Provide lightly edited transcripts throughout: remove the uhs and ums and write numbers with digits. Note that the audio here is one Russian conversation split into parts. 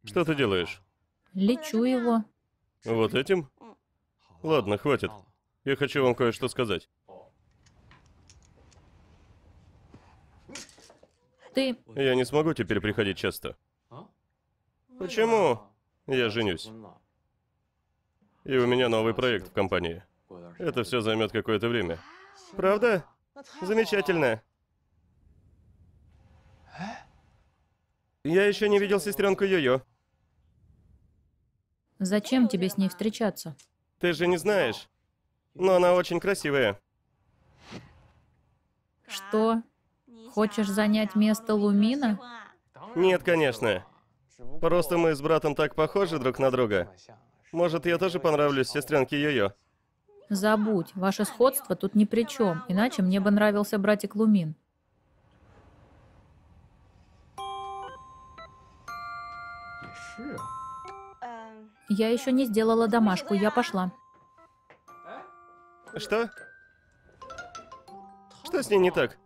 Что ты делаешь? Лечу его. Вот этим? Ладно, хватит. Я хочу вам кое-что сказать. Ты... Я не смогу теперь приходить часто. Почему? Я женюсь. И у меня новый проект в компании. Это все займет какое-то время. Правда? Замечательно. Я еще не видел сестренку Йо-Йо. Зачем тебе с ней встречаться? Ты же не знаешь. Но она очень красивая. Что? Хочешь занять место Лумина? Нет, конечно. Просто мы с братом так похожи друг на друга. Может, я тоже понравлюсь сестренке Йо-Йо? Забудь, ваше сходство тут ни при чем, иначе мне бы нравился братик Лумин. Я еще не сделала домашку, я пошла. Что? Что с ней не так?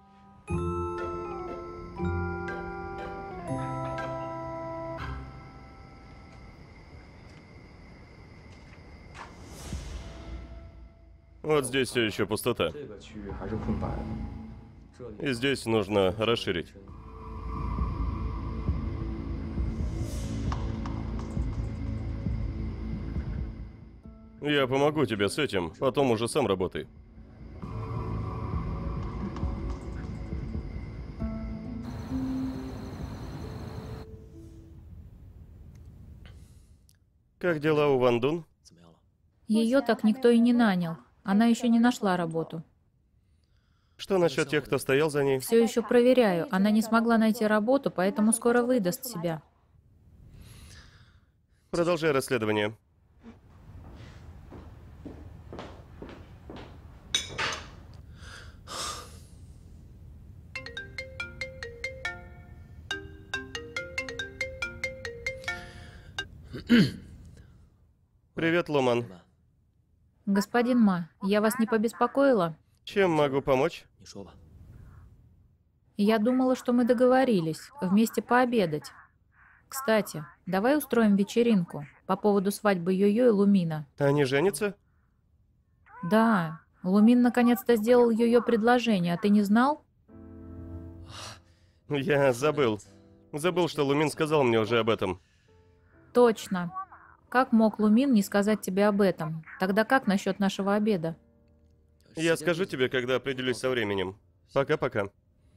Вот здесь все еще пустота. И здесь нужно расширить. Я помогу тебе с этим, потом уже сам работай. Как дела у Ван Дун? Ее так никто и не нанял. Она еще не нашла работу. Что насчет тех, кто стоял за ней? Все еще проверяю. Она не смогла найти работу, поэтому скоро выдаст себя. Продолжай расследование. Привет, Ломан. Господин Ма, я вас не побеспокоила? Чем могу помочь? Я думала, что мы договорились вместе пообедать. Кстати, давай устроим вечеринку по поводу свадьбы Йо-Йо и Лумина. Они женятся? Да, Лумин наконец-то сделал Йо-Йо предложение, а ты не знал? Я забыл. Забыл, что Лумин сказал мне уже об этом. Точно. Как мог Лумин не сказать тебе об этом? Тогда как насчет нашего обеда? Я скажу тебе, когда определюсь со временем. Пока-пока.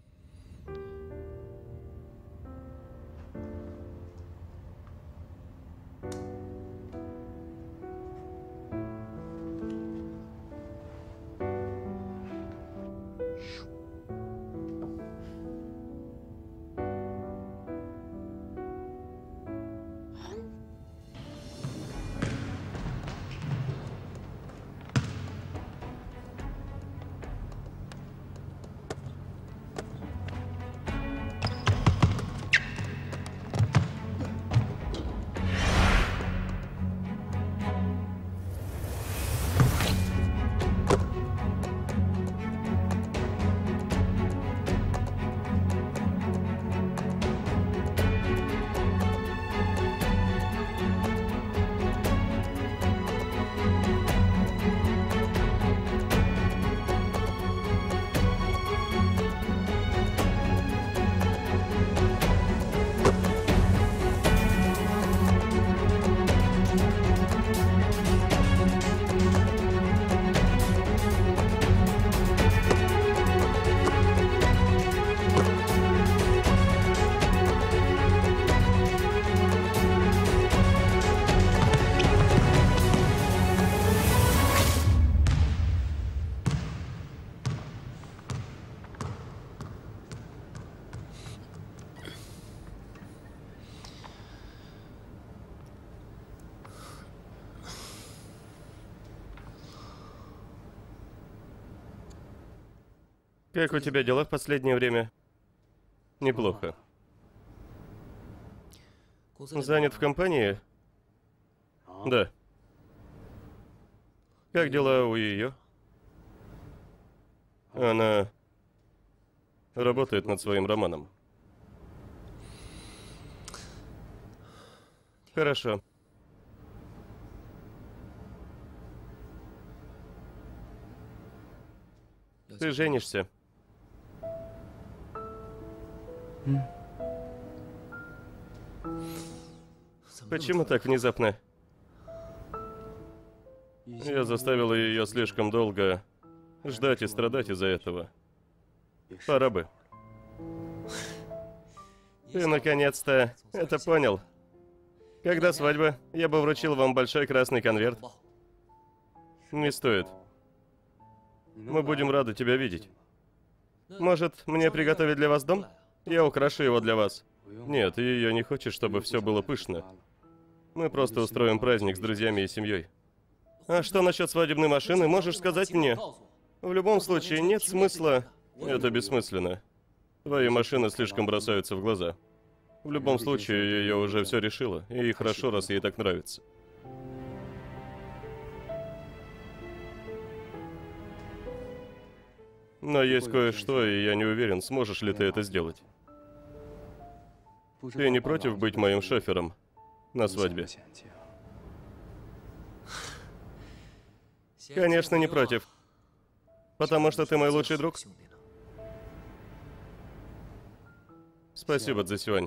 Как у тебя дела в последнее время? Неплохо. Занят в компании? Да. Как дела у ее? Она работает над своим романом. Хорошо. Ты женишься. Почему так внезапно? Я заставила ее слишком долго ждать и страдать из-за этого. Пора бы. Ты наконец-то это понял. Когда свадьба, я бы вручил вам большой красный конверт. Не стоит. Мы будем рады тебя видеть. Может, мне приготовить для вас дом? Я украшу его для вас. Нет, ее не хочет, чтобы все было пышно. Мы просто устроим праздник с друзьями и семьей. А что насчет свадебной машины, можешь сказать мне? В любом случае, нет смысла. Это бессмысленно. Твои машины слишком бросаются в глаза. В любом случае, ее уже все решила, и хорошо, раз ей так нравится. Но есть кое-что, и я не уверен, сможешь ли ты это сделать. Ты не против быть моим шофером на свадьбе? Конечно, не против. Потому что ты мой лучший друг. Спасибо, Цзэсюань.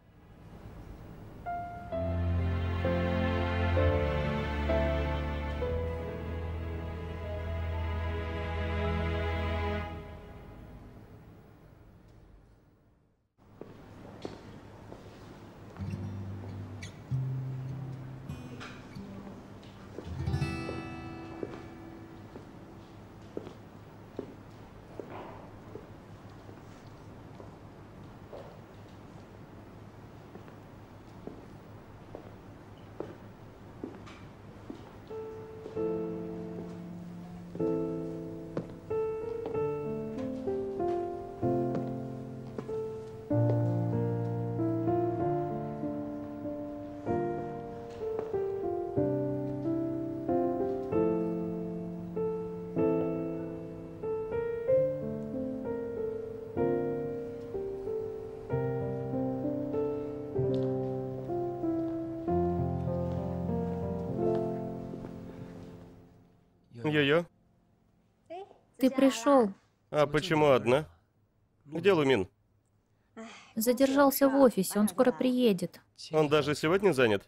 Йо-йо. Ты пришел. А почему одна? Где Лумин? Задержался в офисе, он скоро приедет. Он даже сегодня занят?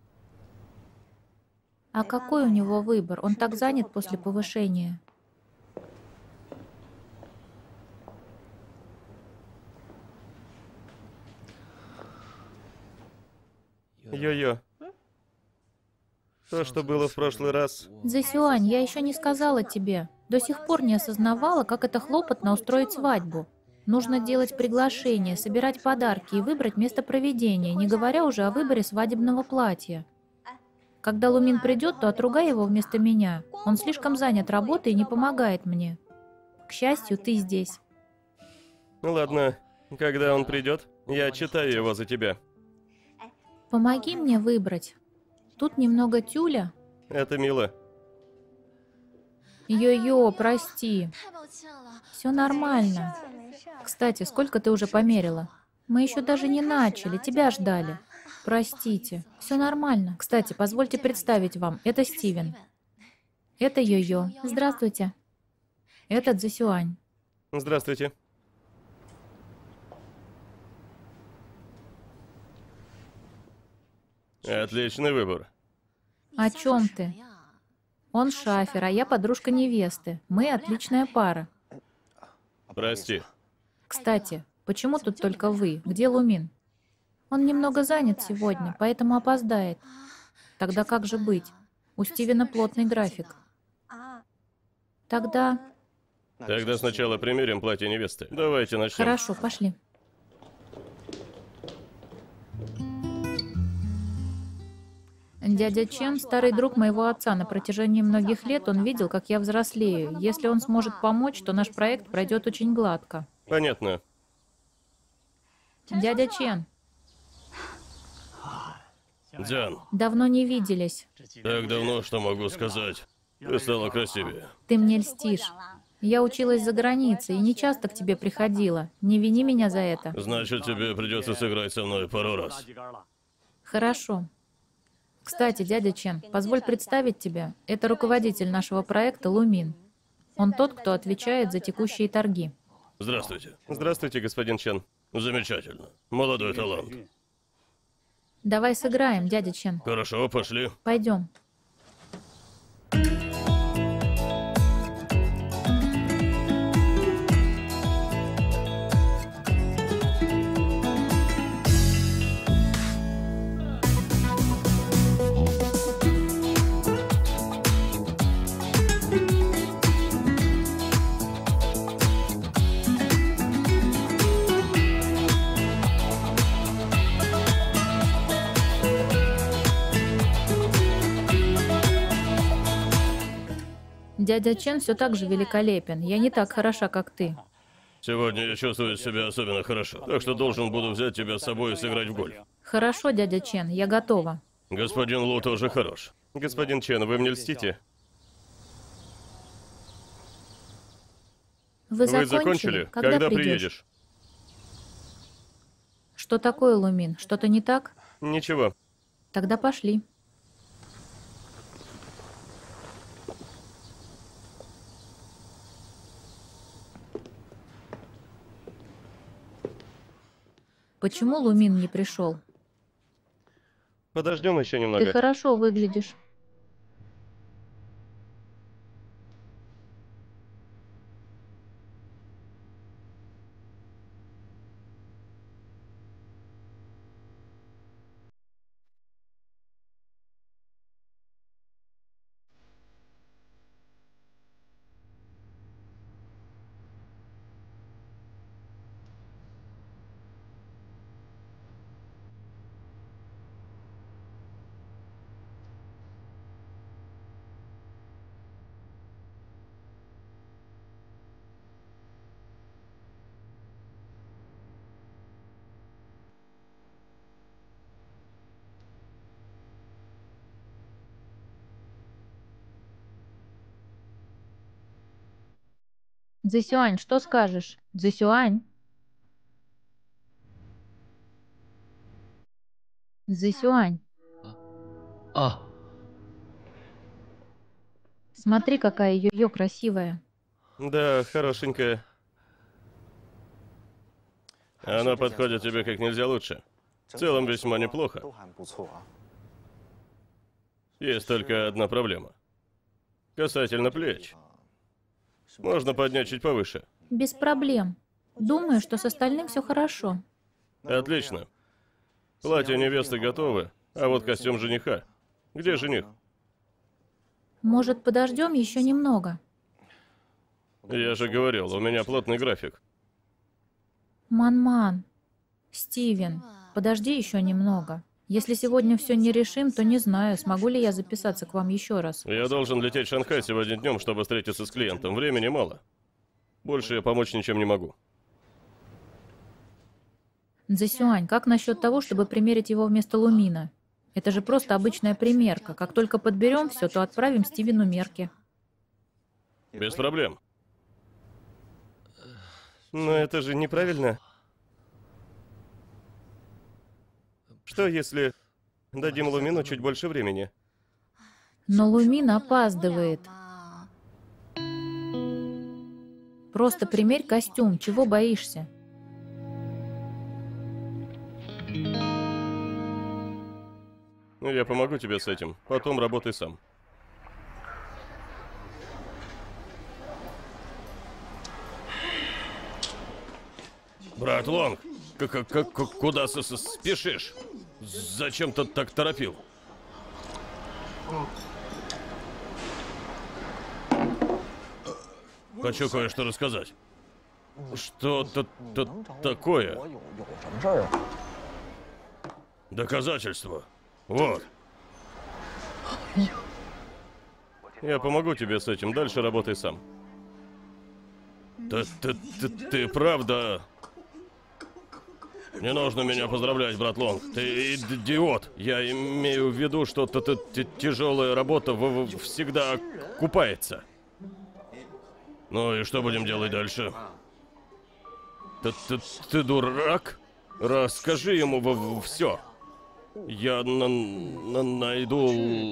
А какой у него выбор? Он так занят после повышения. Йо-йо. То, что было в прошлый раз... Цзэсюань, я еще не сказала тебе. До сих пор не осознавала, как это хлопотно устроить свадьбу. Нужно делать приглашение, собирать подарки и выбрать место проведения, не говоря уже о выборе свадебного платья. Когда Лумин придет, то отругай его вместо меня. Он слишком занят работой и не помогает мне. К счастью, ты здесь. Ладно, когда он придет, я читаю его за тебя. Помоги мне выбрать. Тут немного тюля. Это мило. Йо-йо, прости. Все нормально. Кстати, сколько ты уже померила? Мы еще даже не начали, тебя ждали. Простите, все нормально. Кстати, позвольте представить вам, это Стивен. Это Йо-йо. Здравствуйте. Это Цзэсюань. Здравствуйте. Отличный выбор. О чем ты? Он шафер, а я подружка невесты. Мы отличная пара. Прости. Кстати, почему тут только вы? Где Лумин? Он немного занят сегодня, поэтому опоздает. Тогда как же быть? У Стивена плотный график. Тогда... Тогда сначала примерим платье невесты. Давайте начнем. Хорошо, пошли. Дядя Чен — старый друг моего отца. На протяжении многих лет он видел, как я взрослею. Если он сможет помочь, то наш проект пройдет очень гладко. Понятно. Дядя Чен, Дзян, давно не виделись. так давно, что могу сказать. Ты стала красивее. Ты мне льстишь. Я училась за границей и не часто к тебе приходила. Не вини меня за это. Значит, тебе придется сыграть со мной пару раз. Хорошо. Кстати, дядя Чен, позволь представить тебя. Это руководитель нашего проекта Лумин. Он тот, кто отвечает за текущие торги. Здравствуйте. Здравствуйте, господин Чен. Замечательно. Молодой талант. Давай сыграем, дядя Чен. Хорошо, пошли. Пойдем. Дядя Чен все так же великолепен. Я не так хороша, как ты. Сегодня я чувствую себя особенно хорошо, так что должен буду взять тебя с собой и сыграть в гольф. Хорошо, дядя Чен, я готова. Господин Лу тоже хорош. Господин Чен, вы мне льстите? Вы Вы закончили? Когда приедешь? Что такое, Лумин? Что-то не так? Ничего. Тогда пошли. Почему Лумин не пришел? Подождем еще Ты немного. хорошо выглядишь. Цзэсюань, что скажешь? Цзэсюань? Цзэсюань, А, смотри, какая ее красивая. Да, хорошенькая. Она подходит тебе как нельзя лучше. В целом весьма неплохо. Есть только одна проблема. Касательно плеч. Можно поднять чуть повыше. Без проблем. Думаю, что с остальным все хорошо. Отлично. Платье невесты готовы, а вот костюм жениха. Где жених? Может, подождем еще немного? Я же говорил, у меня плотный график. Ман-ман. Стивен, подожди еще немного. Если сегодня все не решим, то не знаю, смогу ли я записаться к вам еще раз. Я должен лететь в Шанхай сегодня днем, чтобы встретиться с клиентом. Времени мало. Больше я помочь ничем не могу. Цзэсюань, как насчет того, чтобы примерить его вместо Лумина? Это же просто обычная примерка. Как только подберем все, то отправим Стивену мерки. Без проблем. Но это же неправильно. Что если дадим Лумину чуть больше времени? Но Лумин опаздывает. Просто примерь костюм, чего боишься? Я помогу тебе с этим. Потом работай сам. Брат Лонг, куда спешишь? Зачем ты так торопил? Хочу кое-что рассказать. Что-то такое. Доказательство. Вот. Я помогу тебе с этим. Дальше работай сам. Ты правда... Не нужно меня поздравлять, брат Лонг. Ты идиот. Я имею в виду, что тяжелая работа всегда купается. Ну и что будем делать дальше? Ты дурак? Расскажи ему все. Я найду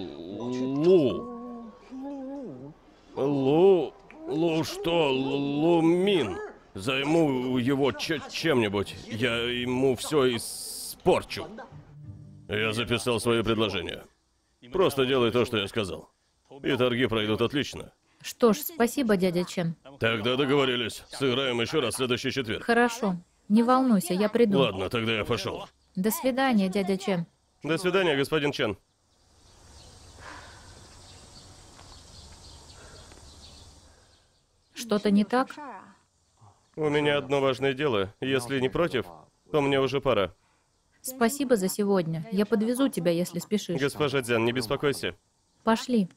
Лу что? Лумин. Займу его чем-нибудь. Я ему все испорчу. Я записал свое предложение. Просто делай то, что я сказал. И торги пройдут отлично. Что ж, спасибо, дядя Чен. Тогда договорились. Сыграем еще раз в следующий четверг. Хорошо. Не волнуйся, я приду. Ладно, тогда я пошел. До свидания, дядя Чен. До свидания, господин Чен. Что-то не так? У меня одно важное дело. Если не против, то мне уже пора. Спасибо за сегодня. Я подвезу тебя, если спешишь. Госпожа Дзян, не беспокойся. Пошли.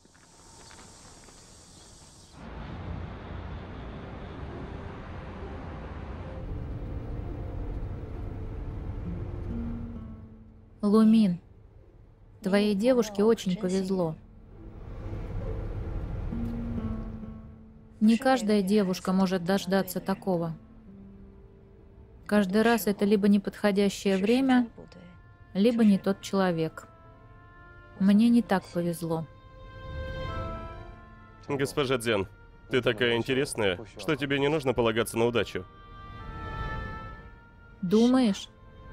Лумин, твоей девушке очень повезло. Не каждая девушка может дождаться такого. Каждый раз это либо неподходящее время, либо не тот человек. Мне не так повезло. Госпожа Дзян, ты такая интересная, что тебе не нужно полагаться на удачу. Думаешь?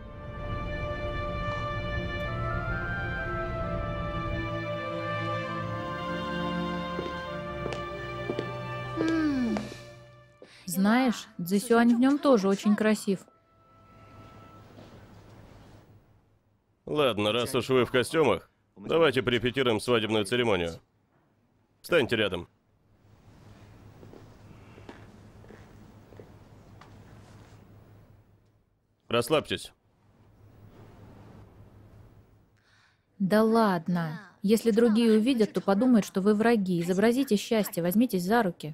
Знаешь, Цзэсюань в нем тоже очень красив. Ладно, раз уж вы в костюмах, давайте порепетируем свадебную церемонию. Встаньте рядом. Расслабьтесь. Да ладно. Если другие увидят, то подумают, что вы враги. Изобразите счастье, возьмитесь за руки.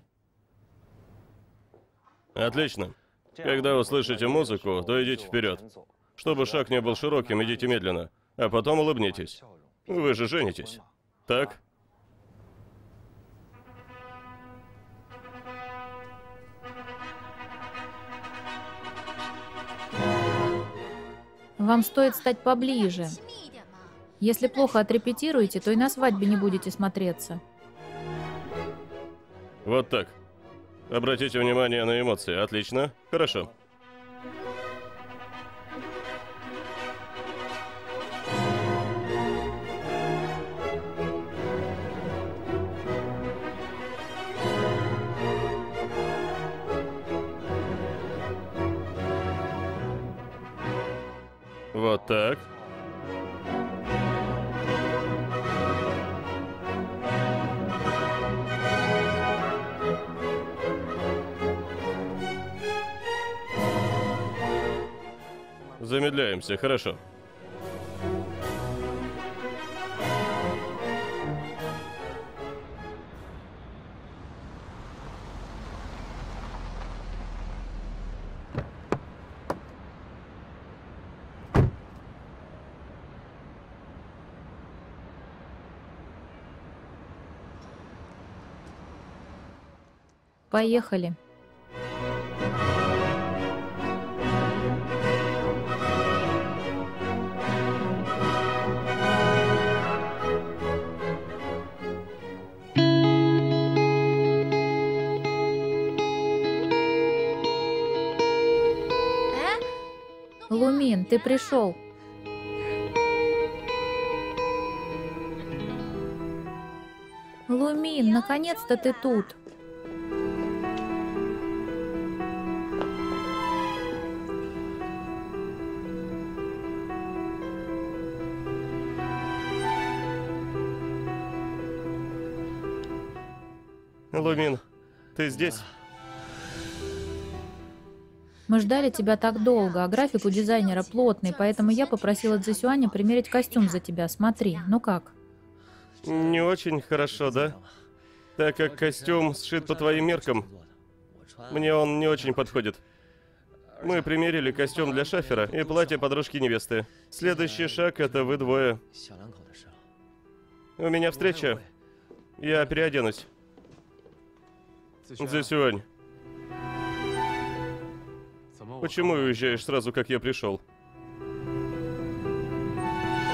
Отлично. Когда услышите музыку, то идите вперед. Чтобы шаг не был широким, идите медленно, а потом улыбнитесь. Вы же женитесь, так? Вам стоит стать поближе. Если плохо отрепетируете, то и на свадьбе не будете смотреться. Вот так. Обратите внимание на эмоции. Отлично. Хорошо. Вот так. Замедляемся, хорошо. Поехали. Лумин, ты пришел. Лумин, наконец-то ты тут. Лумин, ты здесь? Мы ждали тебя так долго, а график у дизайнера плотный, поэтому я попросила Цзэсюаня примерить костюм за тебя. Смотри, ну как? Не очень хорошо, да? Так как костюм сшит по твоим меркам, мне он не очень подходит. Мы примерили костюм для шафера и платье подружки невесты. Следующий шаг — это вы двое. У меня встреча. Я переоденусь. Цзэсюань, почему уезжаешь сразу, как я пришел?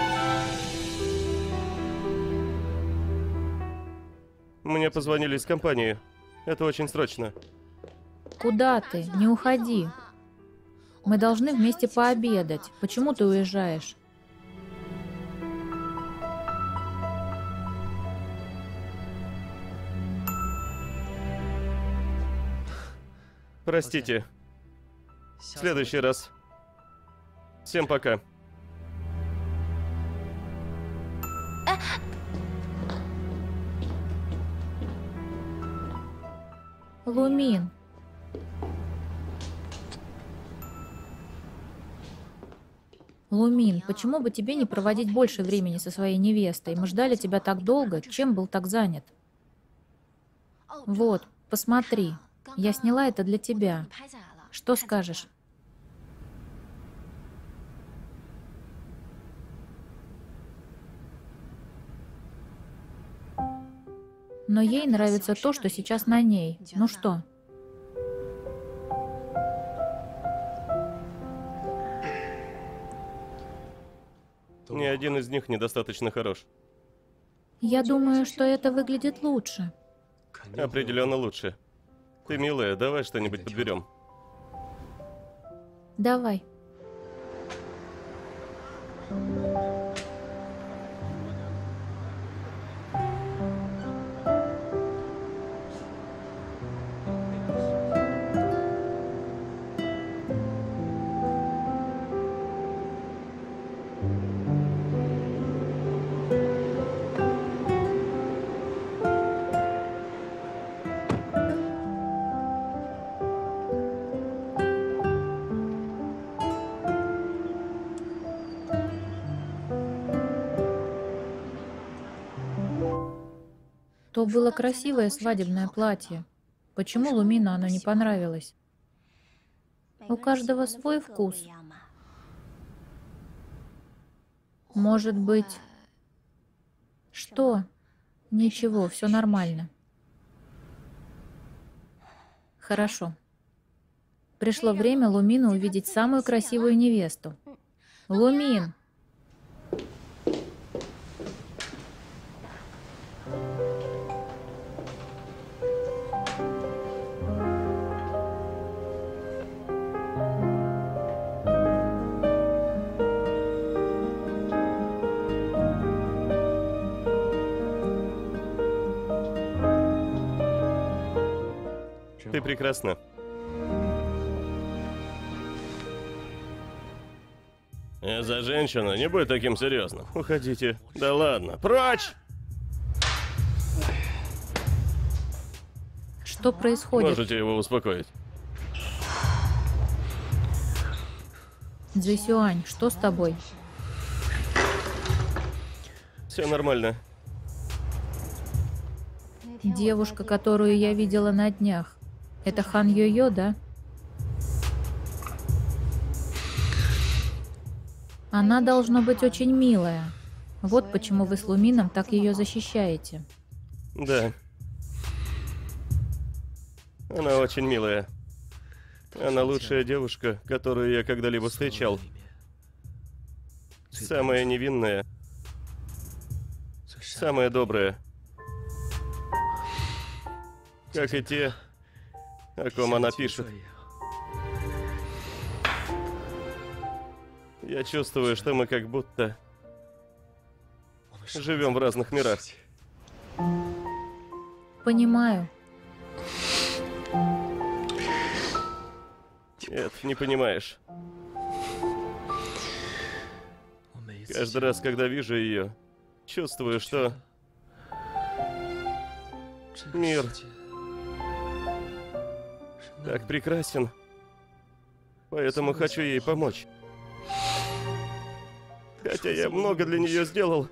Мне позвонили из компании. Это очень срочно. Куда ты? Не уходи. Мы должны вместе пообедать. Почему ты уезжаешь? Простите. В следующий раз. Всем пока. Лумин. Лумин, почему бы тебе не проводить больше времени со своей невестой? Мы ждали тебя так долго. Чем был так занят? Вот, посмотри. Я сняла это для тебя. Что скажешь? Но ей нравится то, что сейчас на ней. Ну что? Ни один из них недостаточно хорош. Я думаю, что это выглядит лучше. Определенно лучше. Ты милая, давай что-нибудь подберем. Давай. То было красивое свадебное платье. Почему Лумину оно не понравилось? У каждого свой вкус. Может быть... Что? Ничего, все нормально. Хорошо. Пришло время Лумину увидеть самую красивую невесту. Лумин! Ты прекрасна. За женщину, не будь таким серьезным. Уходите. Да ладно, прочь! Что происходит? Можете его успокоить. Цзэсюань, что с тобой? Все нормально. Девушка, которую я видела на днях. Это Хан Йо-Йо, да? Она должна быть очень милая. Вот почему вы с Лумином так ее защищаете. Да. Она очень милая. Она лучшая девушка, которую я когда-либо встречал. Самая невинная. Самая добрая. Как и те, о ком она пишет. Я чувствую, что мы как будто живем в разных мирах. Понимаю. Нет, не понимаешь. Каждый раз, когда вижу ее, чувствую, что мир так прекрасен. Поэтому хочу ей помочь. Хотя я много для нее сделал,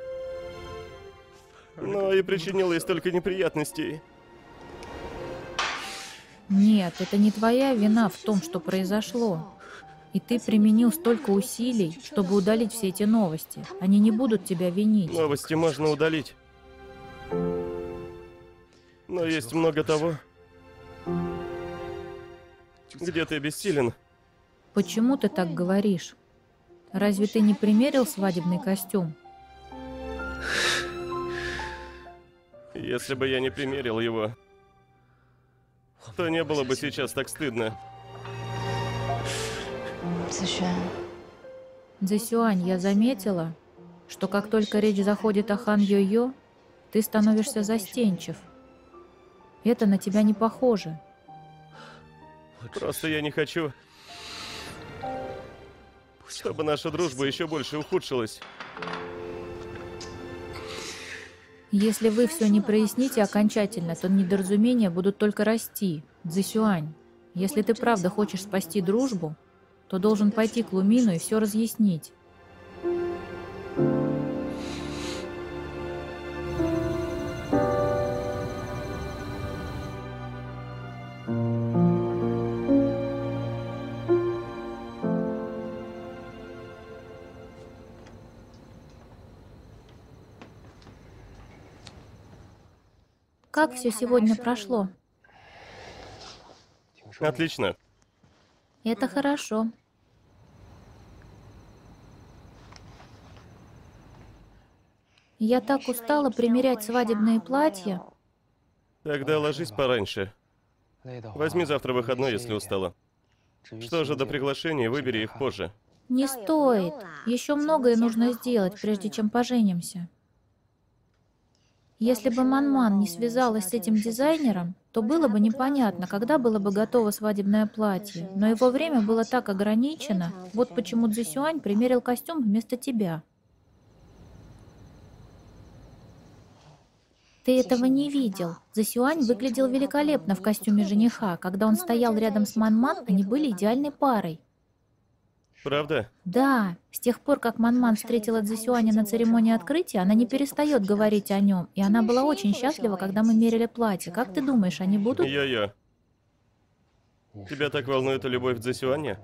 но и причинил ей столько неприятностей. Нет, это не твоя вина в том, что произошло. И ты применил столько усилий, чтобы удалить все эти новости. Они не будут тебя винить. Новости можно удалить. Но есть много того, где ты бессилен. Почему ты так говоришь? Разве ты не примерил свадебный костюм? Если бы я не примерил его, то не было бы сейчас так стыдно. Цзэсюань, я заметила, что как только речь заходит о Хан Йо-Йо, ты становишься застенчив. Это на тебя не похоже. Просто я не хочу, чтобы наша дружба еще больше ухудшилась. Если вы все не проясните окончательно, то недоразумения будут только расти. Цзэсюань, если ты правда хочешь спасти дружбу, то должен пойти к Лумину и все разъяснить. Как все сегодня прошло? Отлично. Это хорошо. Я так устала примерять свадебные платья. Тогда ложись пораньше. Возьми завтра выходной, если устала. Что же до приглашений, выбери их позже. Не стоит. Еще многое нужно сделать, прежде чем поженимся. Если бы Манман не связалась с этим дизайнером, то было бы непонятно, когда было бы готово свадебное платье. Но его время было так ограничено. Вот почему Цзэсюань примерил костюм вместо тебя. Ты этого не видел. Цзэсюань выглядел великолепно в костюме жениха. Когда он стоял рядом с Манман, они были идеальной парой. Правда? Да, с тех пор, как Манман встретила Цзэсюаня на церемонии открытия, она не перестает говорить о нем, и она была очень счастлива, когда мы мерили платье. Как ты думаешь, они будут? Йо-йо. Тебя так волнует любовь Цзэсюаня?